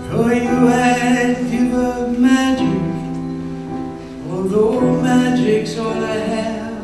For you I'd give up magic, although magic's all I have.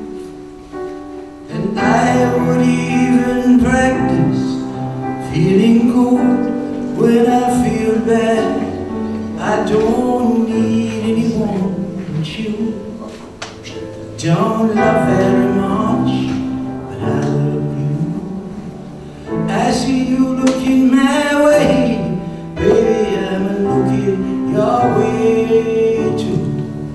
And I would even practice feeling good when I feel bad. I don't need anyone but you. Don't love very much, but I love you. I see you looking my way, baby, I'm looking your way too.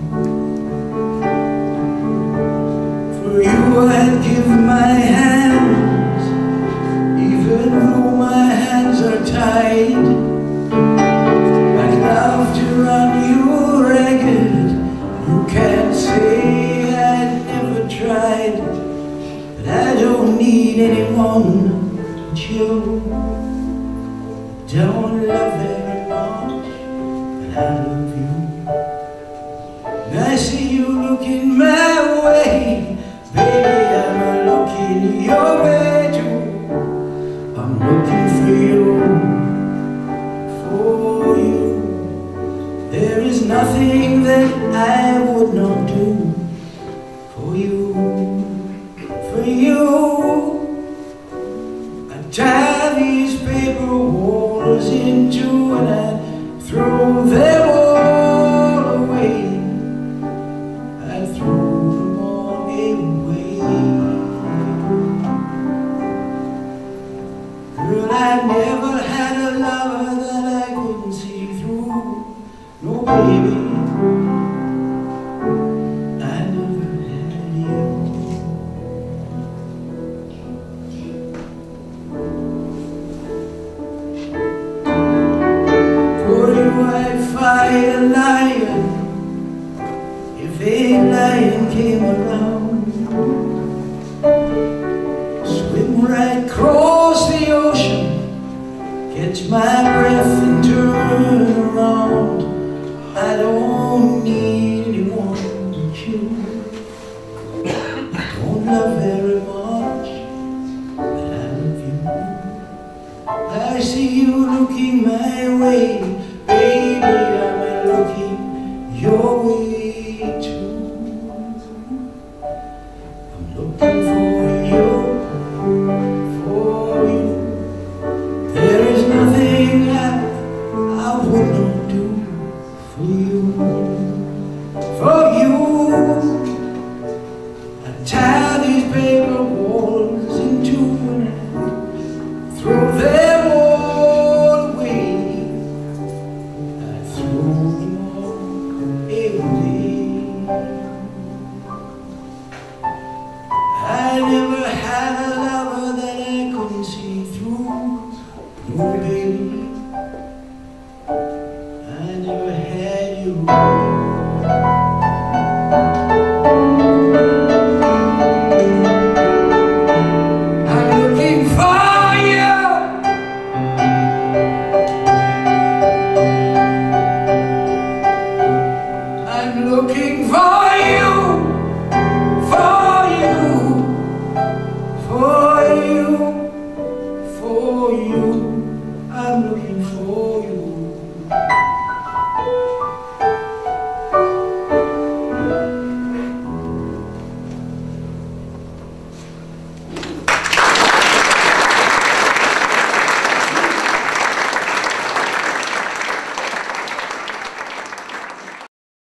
For you I'd give my hands, even though my hands are tied. I'd love to run you ragged. You can't say I'd never tried, but I don't need anyone but you. Don't love very much, but I love you. And I see you looking my way, baby, I'm looking your way too. I'm looking for you, for you. There is nothing that I would not do for you, for you. I tie these paper walls into and I throw them all away. I throw them all away. Girl, I never had a lover that I couldn't see through. No, baby, I never had you. For you I'd fight a lion if a lion came around. Swim right across the ocean, catch my breath and turn around. I don't need anyone but you. I don't love very much, but I love you. I see you looking my way, baby, I'm looking your way too. I'm looking for you, for you. There is nothing I would not do for you, for you. I tie these paper walls into and I throw them all away. I throw them all away. I never had a lover that I couldn't see through. No, baby, I never had you.